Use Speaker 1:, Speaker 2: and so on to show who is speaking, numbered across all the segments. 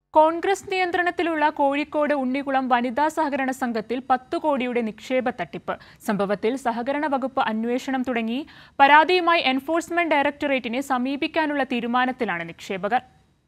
Speaker 1: കോൺഗ്രസ് നിയന്ത്രണത്തിലുള്ള കോഴിക്കോട് ഉണ്ണികുളം വനിതാ സഹകരണ സംഘത്തിൽ 10 കോടിയുടെ നിക്ഷേപ തട്ടിപ്പ്. സംഭവത്തിൽ സഹകരണ വകുപ്പ് അന്വേഷണം തുടങ്ങി. പരാതിയുമായി എൻഫോഴ്സ്മെന്റ് ഡയറക്ടറേറ്റിനെ സമീപിക്കാനുള്ള തീരുമാനത്തിലാണ് നിക്ഷേപകർ.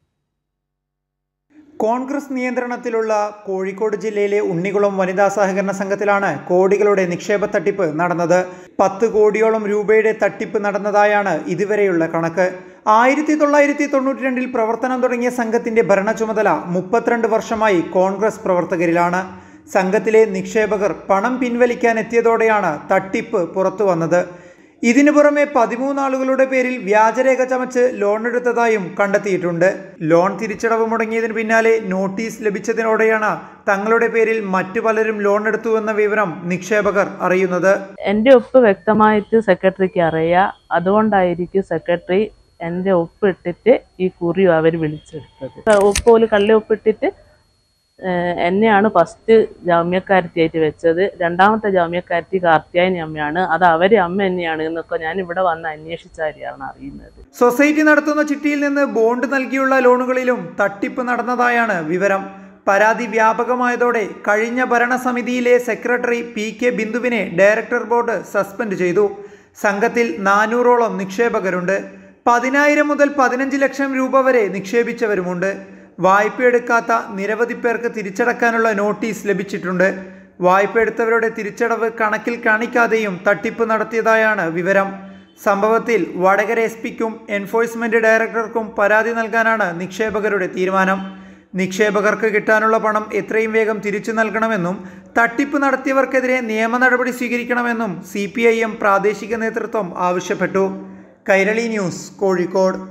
Speaker 2: കോൺഗ്രസ് നിയന്ത്രണത്തിലുള്ള കോഴിക്കോട് ജില്ലയിലെ ഉണ്ണികുളം വനിതാ സഹകരണ സംഘത്തിലാണ് കോടികളുടെ നിക്ഷേപ തട്ടിപ്പ് നടന്നത്. 10 കോടിയോളം രൂപയുടെ തട്ടിപ്പ് നടന്നതായാണ് ഇതുവരെയുള്ള കണക്ക്. 1992 പ്രവർത്തനം തുടങ്ങിയ സംഘത്തിന്റെ ഭരണ ചുമതല 32 വർഷമായി കോൺഗ്രസ് പ്രവർത്തകരിലാണ്. സംഘത്തിലെ നിക്ഷേപകർ പണം പിൻവലിക്കാൻ എത്തിയതോടെയാണ് തട്ടിപ്പ് പുറത്തു വന്നത്. ഇതിനു പുറമെ 13 ആളുകളുടെ പേരിൽ വ്യാജരേഖ ചമച്ച് ലോൺ എടുത്തതായും കണ്ടെത്തിയിട്ടുണ്ട്. ലോൺ തിരിച്ചടവ് മുടങ്ങിയതിന് പിന്നാലെ നോട്ടീസ് ലഭിച്ചതിനോടെയാണ് തങ്ങളുടെ പേരിൽ മറ്റു പലരും ലോൺ എടുത്തുവെന്ന വിവരം നിക്ഷേപകർ അറിയുന്നത്.
Speaker 3: എൻ്റെ ഒപ്പ് വ്യക്തമായിട്ട് സെക്രട്ടറിക്ക് അറിയാം. അതുകൊണ്ടായിരിക്കും സെക്രട്ടറി എൻ്റെ ഒപ്പിട്ടിട്ട് ഈ കുറി അവർ വിളിച്ചെടുത്തത്. ഒപ്പോല് കള്ളി ഒപ്പിട്ടിട്ട് എന്നെയാണ് ഫസ്റ്റ് ജാമ്യക്കാരത്തിയായിട്ട് വെച്ചത്. രണ്ടാമത്തെ ജാമ്യക്കാരത്തി കാർത്തിയായനി അമ്മയാണ്. അത് അവരെ അമ്മ തന്നെയാണ് എന്നൊക്കെ ഞാൻ ഇവിടെ വന്ന് അന്വേഷിച്ചാരിയാണ് അറിയുന്നത്.
Speaker 2: സൊസൈറ്റി നടത്തുന്ന ചിട്ടിയിൽ നിന്ന് ബോണ്ട് നൽകിയുള്ള ലോണുകളിലും തട്ടിപ്പ് നടന്നതായാണ് വിവരം. പരാതി വ്യാപകമായതോടെ കഴിഞ്ഞ ഭരണസമിതിയിലെ സെക്രട്ടറി PK ബിന്ദുവിനെ ഡയറക്ടർ ബോർഡ് സസ്പെൻഡ് ചെയ്തു. സംഘത്തിൽ 400ഓളം നിക്ഷേപകരുണ്ട്. 10,000 മുതൽ 15 ലക്ഷം രൂപ വരെ നിക്ഷേപിച്ചവരുമുണ്ട്. വായ്പയെടുക്കാത്ത നിരവധി പേർക്ക് തിരിച്ചടക്കാനുള്ള നോട്ടീസ് ലഭിച്ചിട്ടുണ്ട്. വായ്പ എടുത്തവരുടെ തിരിച്ചടവ് കണക്കിൽ കാണിക്കാതെയും തട്ടിപ്പ് നടത്തിയതായാണ് വിവരം. സംഭവത്തിൽ വടകര SP-ക്കും എൻഫോഴ്സ്മെന്റ് ഡയറക്ടർക്കും പരാതി നൽകാനാണ് നിക്ഷേപകരുടെ തീരുമാനം. നിക്ഷേപകർക്ക് കിട്ടാനുള്ള പണം എത്രയും വേഗം തിരിച്ചു നൽകണമെന്നും തട്ടിപ്പ് നടത്തിയവർക്കെതിരെ നിയമ നടപടി സ്വീകരിക്കണമെന്നും CPIM പ്രാദേശിക നേതൃത്വം ആവശ്യപ്പെട്ടു. കൈരളി ന്യൂസ്, കോഴിക്കോട്.